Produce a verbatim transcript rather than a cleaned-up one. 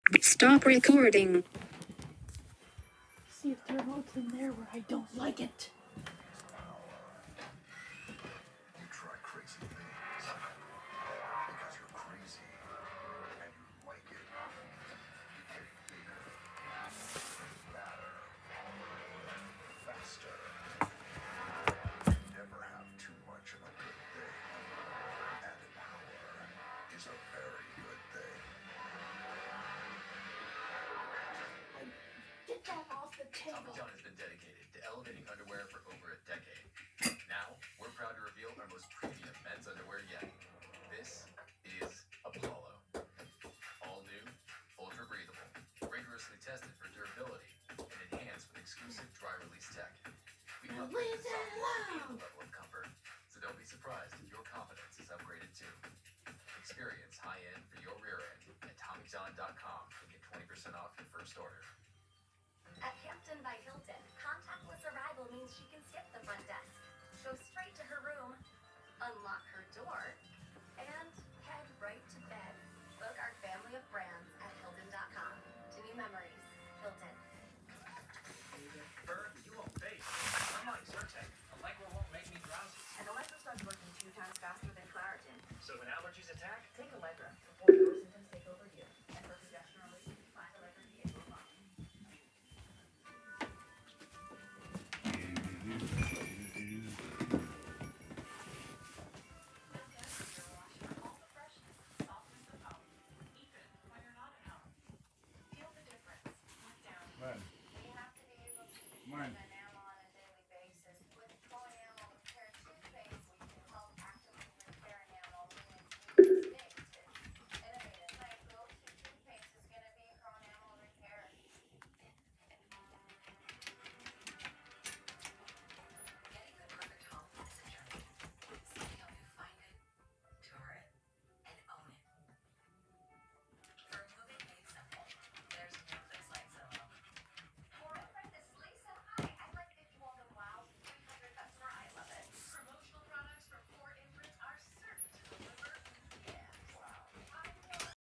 Stop recording. See if there are notes in there where I don't like it. You try crazy things because you're crazy and you like it. You get bigger, badder, faster. You never have too much of a good thing. And power is a very good thing. Get that off the Tommy table. John has been dedicated to elevating underwear for over a decade. Now, we're proud to reveal our most premium men's underwear yet. This is Apollo. All new, ultra breathable, rigorously tested for durability, and enhanced with exclusive dry release tech. We Now upgrade leave the it soft alone. level of comfort, so don't be surprised if your confidence is upgraded too. Experience high end for your rear end at Tommy John dot com and get twenty percent off your first order. At Hampton by Hilton, contactless arrival means she can skip the front desk, go straight to her room, unlock her door, and head right to bed. Book our family of brands at Hilton dot com. To new memories, Hilton. Bird, you won't face. I'm like Zyrtec. Allegra won't make me drowsy. And Allegra starts working two times faster than Claritin. So when allergies attack, Take Allegra before your symptoms take over you.